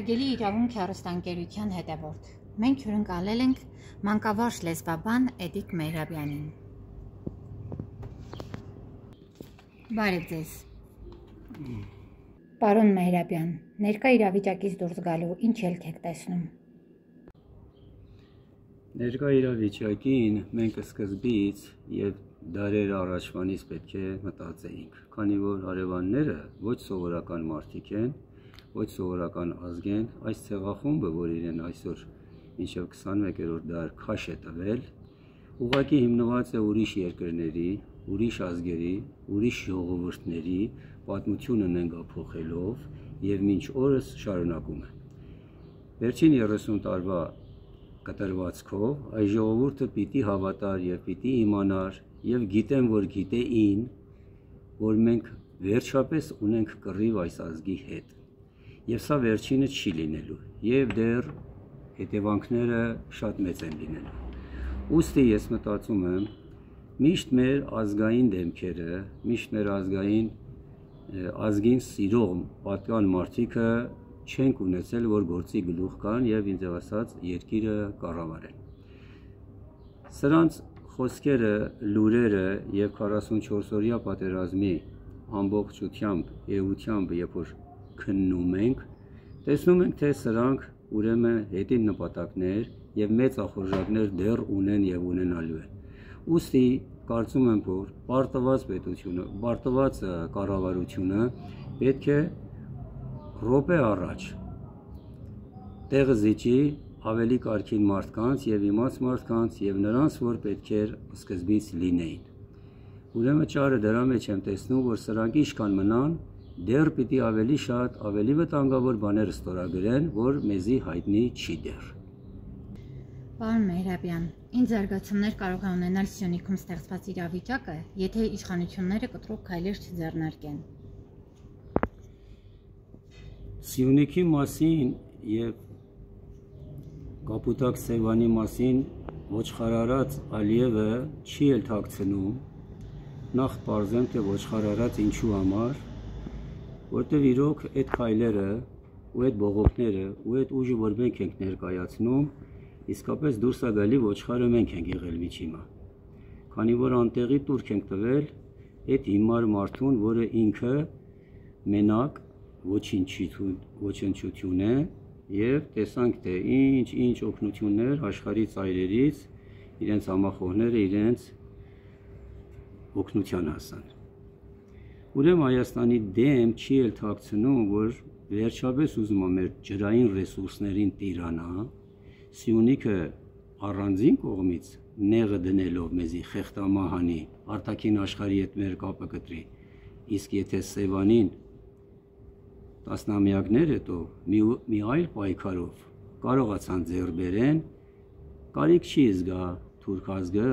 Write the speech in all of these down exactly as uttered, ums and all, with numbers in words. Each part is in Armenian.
Հարգելի իրավունք հեռուստաընկերության հետևորդ, մենք հյուրընկալել ենք մանկավարժ լեսբաբան Էդիկ Մեհրաբյանին։ Բարև ձեզ։ Պարոն Մեհրաբյան, ներկա իրավիճակից դուրս գալու ինչ ելք եք տեսնում։ Ներկա իրավիճակին մենք սկզբից եւ դարեր առաջվանից պետք է մտածեինք, քանի որ հարևանները ոչ սովորական մարդիկ են, ոչ սովորական ազգ են, այս ցեղախումբը, որ իրեն այսօր մինչև քսանմեկերորդ դար քաշ է տվել, ուղղակի հիմնված է ուրիշ երկրների, ուրիշ ազգերի, ուրիշ ժողովուրդների պատմությունն ընկափոխելով եւ մինչ օրս շարունակում է։ Վերջին երեսուն տարվա կտրվածքով այս ժողովուրդը պիտի հավատար եւ պիտի իմանար եւ գիտեն, որ գիտեին, որ մենք վերջապես ունենք կռիվ այս ազգի հետ։ Եվ սա վերջինը չի լինելու, եւ դեռ հետևանքները շատ մեծ են լինելու։ Ուստի ես մտածում եմ, միշտ մեր ազգային դեմքերը, միշտ մեր ազգային ազգին սիրող պատկան մարդիկը չենք ունեցել, որ գործի գլուխ կան եւ ինձ ասած երկիրը կառավարեն։ Սրանց խոսքերը, լուրերը եւ քառասունչորս օրյա պատերազմի ամբողջությամբ, էությամբ, երբ որ քննում ենք, տեսնում ենք, թե սրանք ուրեմն հետին նպատակներ եւ մեծ ախորժակներ դեռ ունեն եւ ունենալու են։ Ուստի կարծում եմ, որ պարտված պետությունը, պարտված կառավարությունը պետք է րոպե առաջ տեղը զիջի ավելի կարգին մարդկանց եւ իմաց մարդկանց եւ նրանց, որ պետք էր սկզբից լինեին։ Ուրեմն ճարը դրա մեջ եմ տեսնում, որ սրանք իշքան մնան, դեռ պիտի ավելի շատ, ավելի վտանգավոր բաներ ստորագրեն, որ մեզի հայտնի չի դեռ։ Պարոն Մեհրաբյան, ինչ զարգացումներ կարող է ունենալ Սյունիքում ստեղծված իրավիճակը, եթե իշխանությունները կտրուկ քայլեր չձեռնարկեն։ Սյունիքի մասին եւ Կապուտակ Սևանի մասին ոչխարարած Ալիևը չի էլ թաքցնում, նախ պարզեմ, թե ոչխարարած ինչու համար, որտեղ իրոք այդ քայլերը ու այդ բողոքները ու այդ ուժը, որ մենք ենք ներկայացնում, իսկապես դուրս է գալի ոչխարը մենք ենք եղել միջիմա։ Քանի որ անտեղի տուրք ենք տվել այդ հիմար մարդուն, որը ինքը մենակ ոչնչություն է եւ տեսանք, թե ինչ-ինչ օգնություններ աշխարհի ծայրերից իրենց համախոհները իրենց օգնության հասան։ Ուրեմն Հայաստանի դեմ չի էլ թաքցնում, որ վերջապես ուզում է մեր ջրային ռեսուրսներին տիրանա, Սյունիքը առանձին կողմից նեղը դնելով մեզի խեղտամահանի, արտաքին աշխարհի հետ մեր կապը կտրի, իսկ եթե Սևանին տասնամյակներ հետո մի, մի այլ պայքարով կարողացան ձեռ բերեն, կարիք չի զգա թուրք ազգը,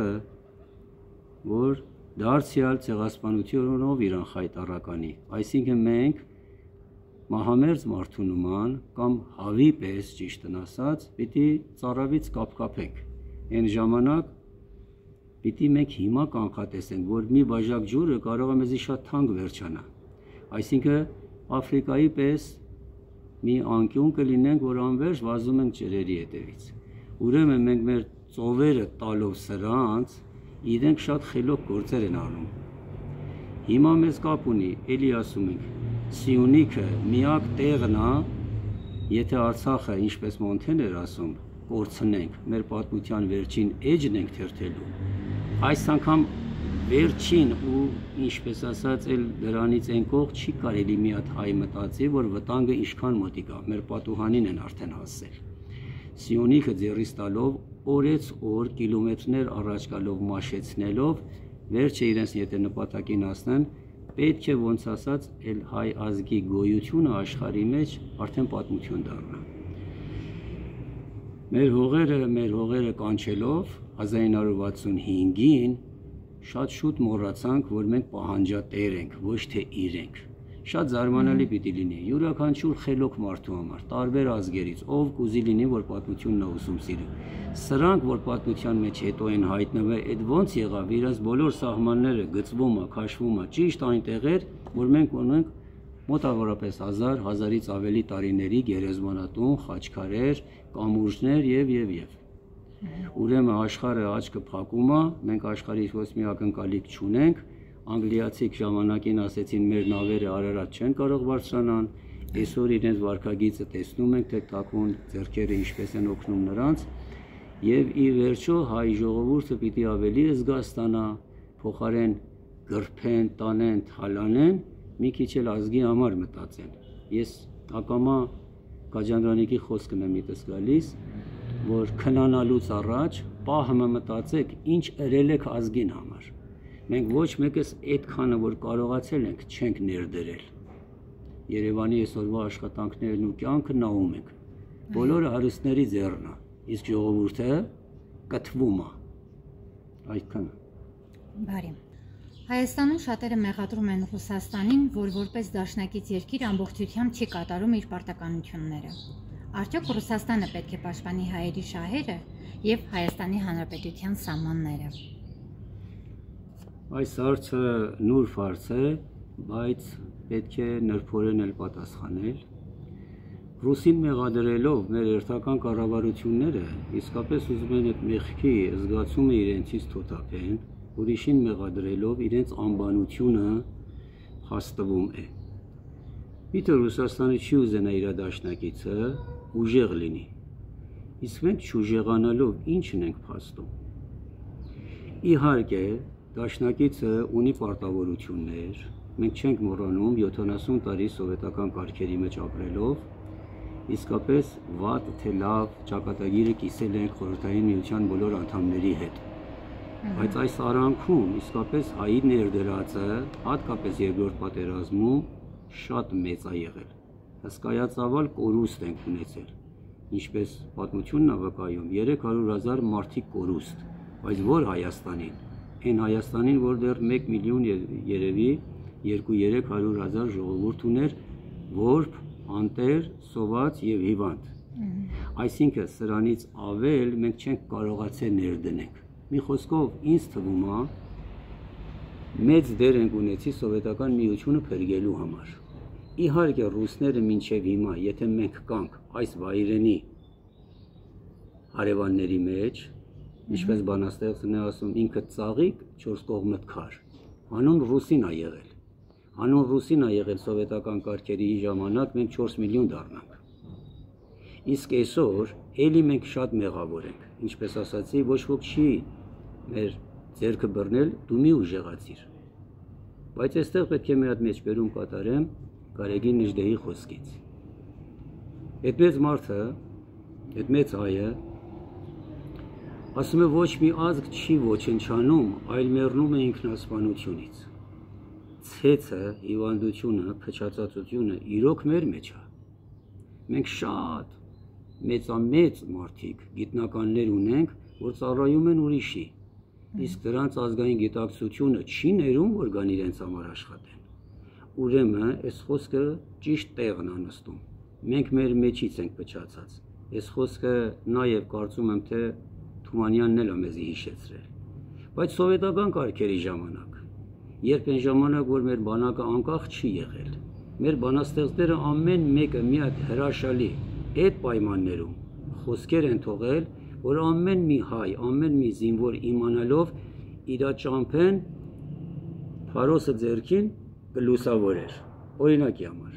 որ դարձյալ ցեղասպանությունով իրան խայտարականի։ Այսինքն մենք մահամերձ մարդու նման կամ հավի պես ճիշտն ասած, պիտի ծառավից կապկապենք։ Այն ժամանակ պիտի մենք հիմա կանխատեսենք, որ մի բաժակ ջուրը կարող է մեզի շատ թանկ վերջանա։ Այսինքն Աֆրիկայի պես մի անկյուն կլինենք, որ անվերջ վազում ենք ջրերի հետևից։ Ուրեմն մենք մեր ծովերը տալով սրանց, իրենք շատ խելոք գործեր են անում։ Հիմա մեզ կապ ունի, էլի ասում ենք, Սյունիքը միակ տեղն է, եթե Արցախը, ինչպես Մոնթեն էր ասում, կորցնենք, մեր պատմության վերջին էջն ենք թերթելու։ Այս անգամ վերջին ու ինչպես ասած էլ դրանից այն կողմ չի կարելի մի հատ հայ մտածի, որ վտանգը ինչքան մոտիկ է, մեր պատուհանին են արդեն հասել։ Սյունիքը ձեռից տալով օրեց օր կիլոմետրներ առաջ գալով մաշեցնելով, վերջը իրենց եթե նպատակին հասնեն, պետք է ոնց ասած էլ հայ ազգի գոյությունը աշխարհի մեջ արդեն պատմություն դառնա։ Մեր հողերը, մեր հողերը կանչելով հազար ինը հարյուր վաթսունհինգին շատ շուտ մոռացանք, որ մենք պահանջատեր ենք, ոչ թե իրենք։ Շատ զարմանալի պիտի լինի, յուրաքանչյուր խելոք մարդու համար, տարբեր ազգերից, ով կուզի լինի, որ պատմությունն ուսում սիրի։ Սրանք, որ պատմության մեջ հետո են հայտնվել, այդ ոնց եղավ, իրենց բոլոր սահմանները գծվում է, քաշվում է, ճիշտ այնտեղ էր, որ մենք ունենք մոտավորապես հազար, հազարից ավելի տարիների գերեզմանատուն, խաչքարեր, կամուրջներ եւ եւ եւ։ Ուրեմն աշխարհը աչքը փակում է, մենք աշխարհի ոչ մի ակնկալիք չունենք, անգլիացիք ժամանակին ասեցին մեր նավերը Արարատ չեն կարող բարձրանան, այսօր իրենց վարքագիծը տեսնում ենք, թե թաքուն ձեռքերը ինչպես են օգնում նրանց, եւ ի վերջո հայ ժողովուրդը պիտի ավելի զգաստանա, փոխարեն գրփեն, տանեն, թալանեն, մի քիչ էլ ազգի համար մտածեն։ Ես ակամա Կաջանդրանիկի խոսքն եմ միտս գալիս, որ քնանալուց առաջ պահը մտածեք, ինչ ըրել եք ազգին համար։ Մենք ոչ մեկս այդքանը, որ կարողացել ենք, չենք ներդրել։ Երևանի այսօրվա աշխատանքներն ու կյանքը նայում ենք։ Բոլորը հարուստների ձեռն է, իսկ ժողովուրդը կթվում է։ Այդքանը։ Բարի։ Հայաստանում շատերը մեղադրում են Ռուսաստանին, որ որպես դաշնակից երկիր ամբողջությամբ չի կատարում իր պարտականությունները։ Արդյոք Ռուսաստանը պետք է պաշտպանի հայերի շահերը եւ Հայաստանի Հանրապետության սահմանները։ Այս հարցը նուրբ հարց է, բայց պետք է նրբորեն էլ պատասխանել։ Ռուսին մեղադրելով մեր երթական կառավարությունները իսկապես ուզում են այդ մեղքի զգացումը իրենցից թոթափեն, ուրիշին մեղադրելով իրենց անբանությունը հաստվում է։ Միտը Ռուսաստանը չի ուզենա իր դաշնակիցը ուժեղ լինի, իսկ մենք չուժեղանալով ինչն ենք փաստում։ Իհարկե, դաշնակիցը ունի պարտավորություններ, մենք չենք մոռանում յոթանասուն տարի սովետական կարգերի մեջ ապրելով, իսկապես վատ թե լավ ճակատագիրը կիսել ենք Խորհրդային Միության բոլոր անդամների հետ։ Բայց այս արանքում իսկապես հայի ներդրածը, հատկապես երկրորդ պատերազմում, շատ մեծ է եղել։ Հսկայածավալ կորուստ ենք ունեցել, ինչպես պատմությունն է վկայում, երեք հարյուր հազար մարդիկ կորուստ, բայց որ Հայաստանին, այն Հայաստանին, որ դեռ մեկ միլիոն երևի երկու-երեք հարյուր հազար ժողովուրդ ուներ, որբ, անտեր, սոված եւ հիվանդ։ Այսինքն սրանից ավել մենք չենք կարողացել ներդնենք։ Մի խոսքով ինձ թվում է մեծ դեր ենք ունեցի սովետական միությունը փրկելու համար։ Իհարկե ռուսները մինչև հիմա, եթե մենք կանք այս վայրենի հարևանների մեջ, ինչպես բանաստեղծն է ասում, ինքը ծաղիկ, չորս կողմը քար։ Հանուն ռուսին է եղել։ Հանուն ռուսին է եղել սովետական կարգերի ժամանակ մենք չորս միլիոն դառնանք։ Իսկ այսօր էլի մենք շատ մեղավոր ենք, ինչպես ասացի, ոչ ոք չի մեր ձեռքը բռնել, դու մի ուժեղացիր։ Բայց այստեղ պետք է մի հատ մեջբերում կատարեմ Գարեգին Նիժդեի խոսքից։ Այդ մեծ մարդը, այդ մեծ հայը ասում է ոչ մի ազգ չի ոչնչանում, այլ մեռնում է ինքնասպանությունից։ Ցեցը, հիվանդությունը, փչացածությունը իրոք մեր մեջ է։ Մենք շատ մեծամեծ մարդիկ, գիտնականներ ունենք, որ ծառայում են ուրիշի, իսկ դրանց ազգային գիտակցությունը չի ներում, որ գան իրենց համար աշխատեն։ Ուրեմն, այս խոսքը ճիշտ տեղն է նստում։ Մենք մեր մեջից ենք փչացած։ Այս խոսքը նաև կարծում եմ, թե Թումանյանն էլ է մեզի հիշեցրել։ Բայց սովետական կարգերի ժամանակ, երբ այն ժամանակ, որ մեր բանակը անկախ չի եղել, մեր բանաստեղծները ամեն մեկը մի հատ հրաշալի այդ պայմաններում խոսքեր են թողել, որ ամեն մի հայ, ամեն մի զինվոր իմանալով իր ճամփեն փարոսը ձեռքին կլուսավորեր։ Օրինակի համար։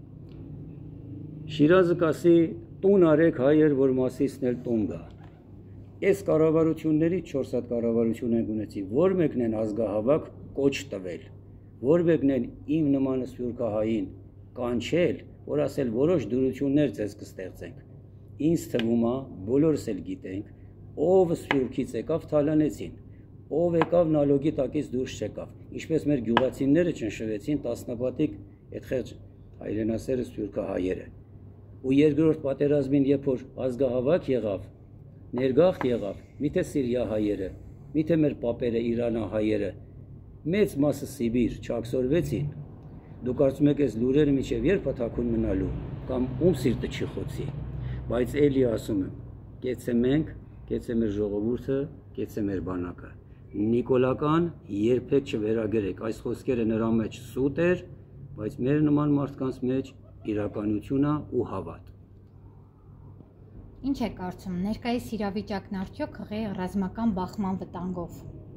Շիրազը կասի տուն արեք հայեր, որ Մասիսն էլ տուն գա։ Այս կառավարությունների չորս հատ կառավարություն են ունեցի, որ մեկն են ազգահավաք կոչ տվել, որ մեկն են իմ նման սփյուռքահային կանչել, որ ասել որոշ դյուրություններ ձեզ կստեղծենք։ Ինձ թվում է, բոլորս էլ գիտենք, ով սփյուռքից եկավ թալանեցին, ով եկավ նալոգի տակից դուրս չեկավ, ինչպես մեր գյուղացիները ճնշվեցին տասնապատիկ այդ խեղճ հայրենասերը սփյուռքահայերը։ Ու երկրորդ պատերազմին, երբ որ ազգահավաք եղավ, ներգաղթ եղավ, միթե սիրիահայերը, միթե մեր պապերը, իրանահայերը, մեծ մասը Սիբիր չաքսորվեցին, դու կարծում եք այս լուրերը միջև երբ է թաքուն մնալու, կամ ում սիրտը չի խոցի, բայց էլի ասում եմ, կեցե մենք, կեցե մեր ժողովուրդը, կեցե մեր բանակը, Նիկոլական երբեք չվերագրեք, այս խոսքերը նրա մեջ սուտ էր, բայց մեր նման մարդկանց մեջ իրականություն է ու հավատ։ Ինչ է կարծում, ներկայիս իրավիճակն արդյոք հղի ռազմական բախման վտանգով։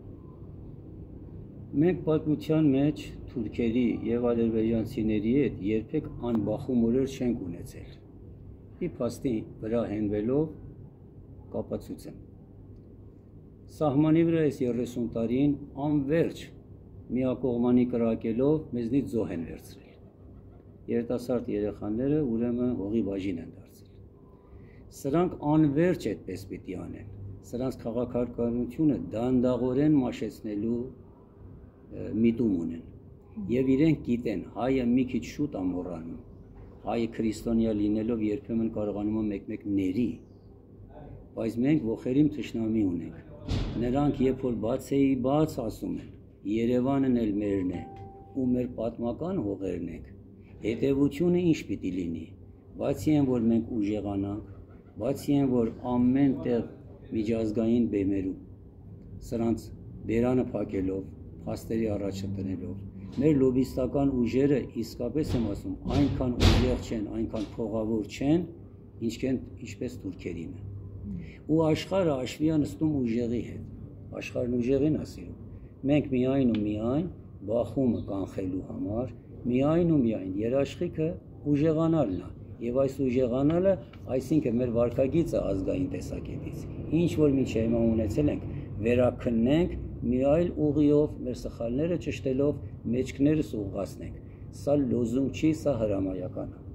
Մենք պատմության մեջ թուրքերի եւ ադրբեջանցիների հետ երբեք անբախում օրեր չենք ունեցել։ Ի փաստի վրա հենվելով կապացուցեմ։ Սահմանի վրա այս երեսուն տարին անverջ միակողմանի կրակելով մեզնից զոհ են վերցրել։ Երիտասարդ երեխաները ուրեմն հողի բաժին են դարձել։ Սրանք անverջ այդպես պիտի անեն։ Սրանց քաղաքականությունը դանդաղորեն մաշեցնելու միտում ունեն։ Եվ իրենք գիտեն, հայը մի քիչ շուտ ամոռանում, հայը քրիստոնյա լինելով երբեմն կարողանում է մեկ-մեկ ների, բայց մենք ողերիմ թշնամի ունենք։ Նրանք երբ որ բաց էի բաց ասում են, Երևանն էլ մերն է, ու մեր պատմական հողերն ենք, հետևությունը ինչ պիտի լինի, բացի են, որ մենք ուժեղանանք, բացի են, որ ամեն տեղ միջազգային բեմերում, սրանց բերանը փակելով, փաստերի առաջը տնելով, մեր լոբիստական ուժերը իսկապես եմ ասում, այնքան ուժեղ չեն, այնքան փողավոր չեն, ինչպես թուրքերինը։ Ու աշխարհը աշվի է նստում ուժեղի հետ, աշխարհն ուժեղին է սիրում։ Մենք միայն ու միայն բախումը կանխելու համար, միայն ու միայն երաշխիքը ուժեղանալն է, եւ այս ուժեղանալը, այսինքն մեր վարքագիծը ազգային տեսակետից, ինչ որ մինչև հիմա ունեցել ենք, վերաքննենք մի այլ ուղիով, մեր սխալները ճշտելով, մեջքներս ուղղացնենք։ Սա լոզունգ չի, սա հրամայական է։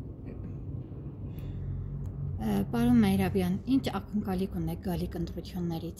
Պարոն Մայրաբյան, ինչ ակնկալիք ունեք գալիք ընտրություններից։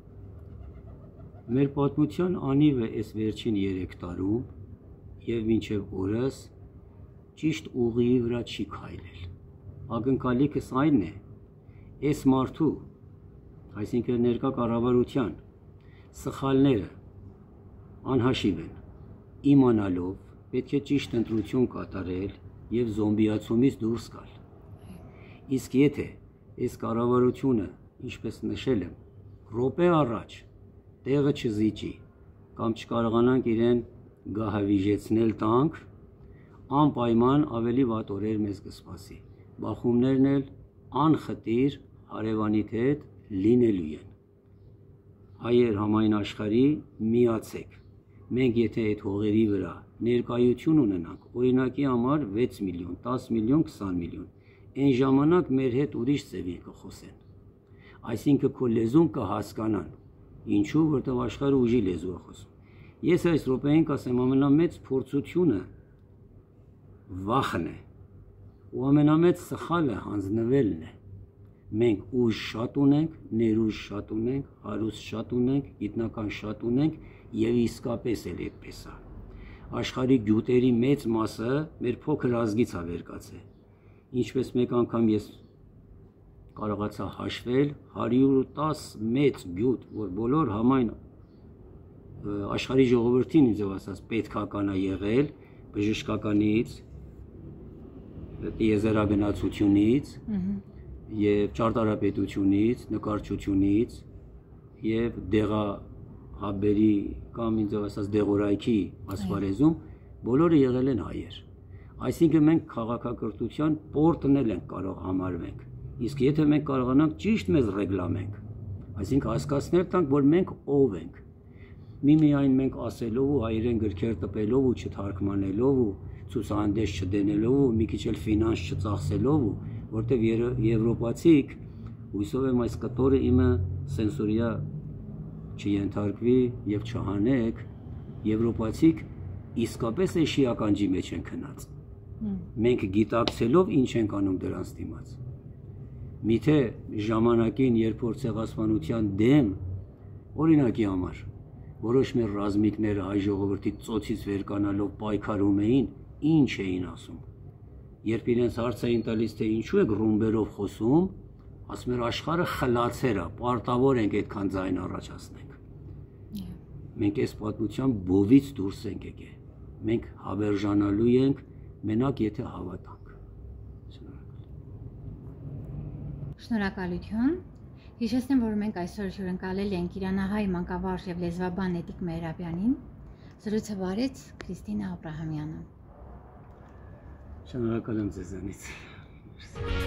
Մեր պատմության անիվը այս վերջին երեք տարում եւ մինչեւ օրս ճիշտ ուղիի վրա չի քայլել։ Ակնկալիքս այն է, այս մարդու, այսինքն ներկա կառավարության սխալները անհաշիվ են, իմանալով պետք է ճիշտ ընտրություն կատարել եւ զոմբիացումից դուրս գալ։ Իսկ եթե այս կառավարությունը, ինչպես նշել եմ, րոպե առաջ տեղը չզիջի կամ չկարողանանք իրեն գահավիժեցնել տանք, անպայման ավելի վատ օրեր մեզ կսպասի։ Բախումներն էլ անխտիր հարևանիդ հետ լինելու են։ Հայեր համայն աշխարհի միացեք։ Մենք եթե այդ հողերի վրա ներկայություն ունենանք, օրինակի համար վեց միլիոն, տասը միլիոն, քսան միլիոն, այն ժամանակ մեր հետ ուրիշ ձևի կխոսեն։ Այսինքն քո լեզուն կհասկանան։ Ինչու, որտեղ աշխարհը ուժի լեզու է խոսում։ Ես այս րոպեին կասեմ, ամենամեծ փորձությունը վախն է, ու ամենամեծ սխալը հանձնվելն է։ Մենք ուժ շատ ունենք, ներուժ շատ ունենք, հարուստ շատ ունենք, գիտնական շատ ունենք եւ իսկապես էլ այդպես է։ Աշխարհի գյուտերի մեծ մասը մեր փոքր ազգից է վերկացել։ Ինչպես մեկ անգամ ես կարողացա հաշվել հարյուր ու տասը մեծ գյուտ, որ բոլոր համայն աշխարհի ժողովրդին ինձ ասած պետքական է եղել, բժշկականից, տիեզերագնացությունից եւ ճարտարապետությունից, նկարչությունից եւ դեղահաբերի կամ ինձ ասած դեղորայքի ասպարեզում բոլորը եղել են հայեր։ Այսինքն մենք քաղաքակրթության պորտնել ենք կարող համարվենք։ Իսկ եթե մենք կարողանանք ճիշտ մեզ ռեգլամենք, այսինքն հասկացնել տանք, որ մենք ով ենք։ Միմիայն մենք ասելով ու հայերեն գրքեր տպելով ու չթարգմանելով ու ցուցահանդես չդնելով ու մի քիչ էլ ֆինանս չծախսելով ու որտեվ եվրոպացիք, հույսով եմ այս կտորը իմը սենսորիա չենթարկվի եւ չհանեք, եվրոպացիք իսկապես էշի ականջի մեջ են քնած։ Մենք գիտակցելով ինչ ենք անում դրանց դիմաց։ Միթե ժամանակին, երբ որ ցեղասպանության դեմ, օրինակի համար, որոշ մեր ռազմիկները հայ ժողովրդի ծոցից վերկանալով պայքարում էին, ինչ էին ասում։ Երբ իրենց հարց էին տալիս, թե ինչու եք ռումբերով խոսում, ասում էր աշխարհը խլացեր է, պարտավոր ենք այդքան ձայն առաջացնենք։ Մենք այս պատմության բովից դուրս ենք եկել։ Մենք հավերժանալու ենք մենակ եթե հավատանք։ Շնորհակալություն։ Հիշեցնեմ, որ մենք այսօր հյուրընկալել ենք իրանահայ մանկավարժ եւ լեզվաբան Էդիկ Մայրաբյանին։ Զրույցը վարեց Քրիստինա Աբրահամյանը։ Շնորհակալ եմ ձեզանից։